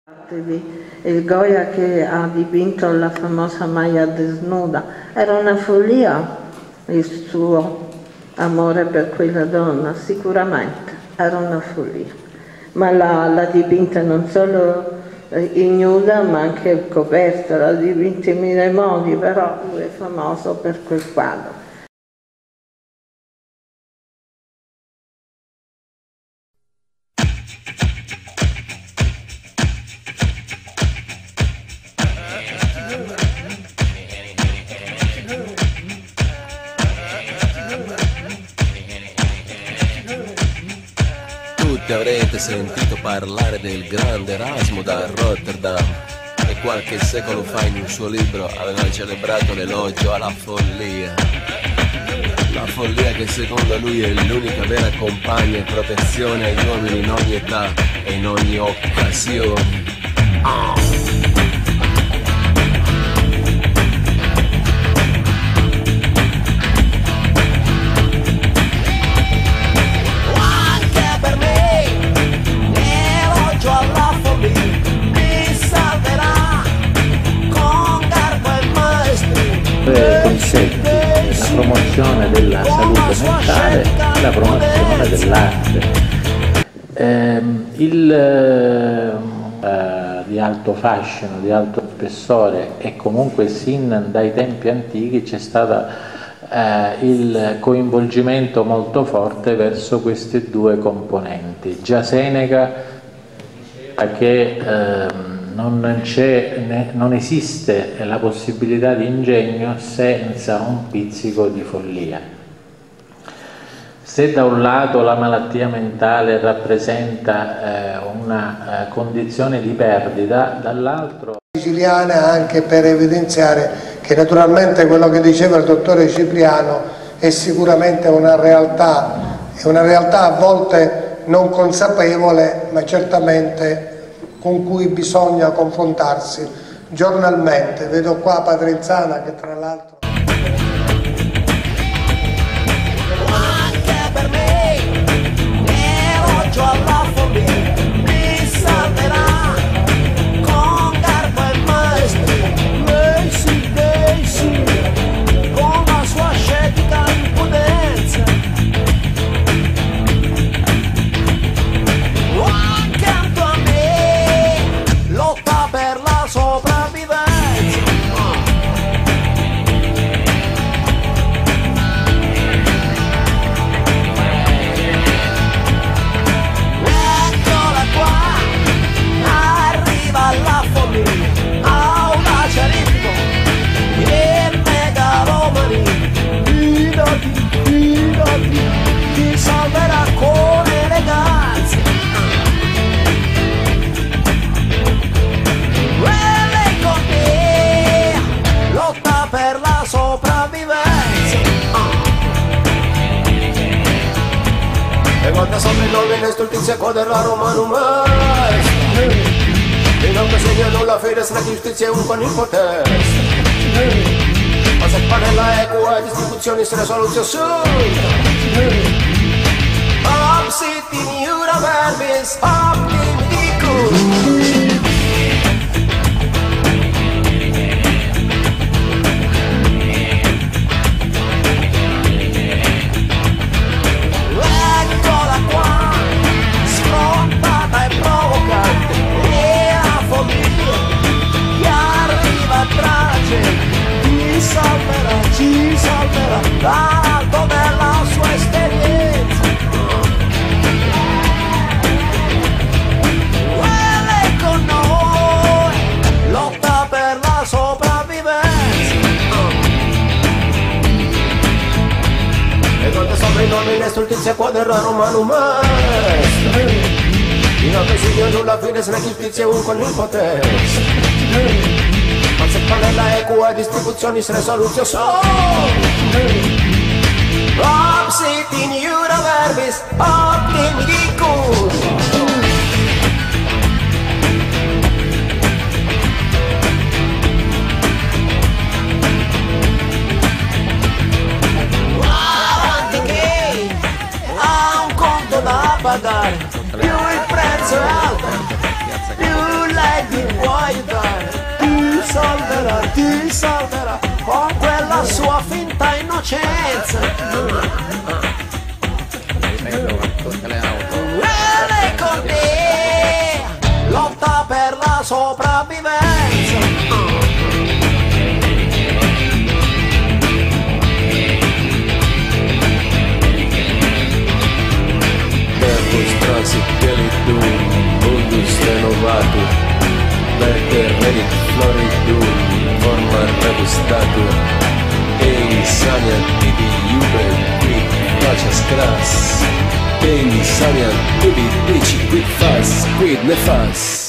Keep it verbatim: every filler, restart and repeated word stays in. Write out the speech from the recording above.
Il Goya che ha dipinto la famosa Maya desnuda, era una follia il suo amore per quella donna, sicuramente era una follia, ma l'ha dipinta non solo ignuda ma anche coperta, l'ha dipinta in mille modi, però lui è famoso per quel quadro. Tutti avrete sentito parlare del grande Erasmo da Rotterdam e qualche secolo fa in un suo libro aveva celebrato l'elogio alla follia. La follia che secondo lui è l'unica vera compagna e protezione agli uomini in ogni età e in ogni occasione. Oh. Concetti, la promozione della salute mentale e la promozione dell'arte. Eh, il eh, di alto fascino, di alto spessore e comunque sin dai tempi antichi c'è stato eh, il coinvolgimento molto forte verso queste due componenti. Già Seneca diceva che eh, Non, c'è, non esiste la possibilità di ingegno senza un pizzico di follia. Se da un lato la malattia mentale rappresenta eh, una eh, condizione di perdita, dall'altro... Siciliana, anche per evidenziare che naturalmente quello che diceva il dottore Cipriano è sicuramente una realtà, è una realtà a volte non consapevole, ma certamente con cui bisogna confrontarsi giornalmente. Vedo qua Padre Zana che tra l'altro... Anche per me, elogio alla follia, mi salverà con garbo e maestria. Lei sì, lei sì, con la sua ascetica impudenza. Ti salverà con eleganza. E lei con te lotta per la sopravvivenza. E quando sopra il nome in stoltizia quadra romano mais. E non che segnano la fede la giustizia un con impotenza. Ma se parla equa distribuzioni se ne soluzione. Opsit in iura verbis, optimicus. Eccola qua, sfrontata e provocante, e la follia che arriva tra la gente. Ci salverà, ci salverà dall'alto della sua esperienza. Quella con noi lotta per la sopravvivenza. E quando sopra i nomi le stoltizia quadra romano maestro. In altri segno nulla fine se ne giustizia un con l'impotenza. Ma se parla equa distribuzioni se ne soluzione sono. Opsit in iura verbis, optimicus. Avanti che ha un conto da pagare, più il prezzo è alto. più lei ti puoi dare, ti salverà, ti salverà con quella sua finta innocenza. Viene con te, lotta per la sopravvivenza. Strasi pieni tu, bundus renovati, per terreni floridu, forma regustato, e insani antichi juve, qui faccias cras, e insani antichi dici qui fas, qui ne fas.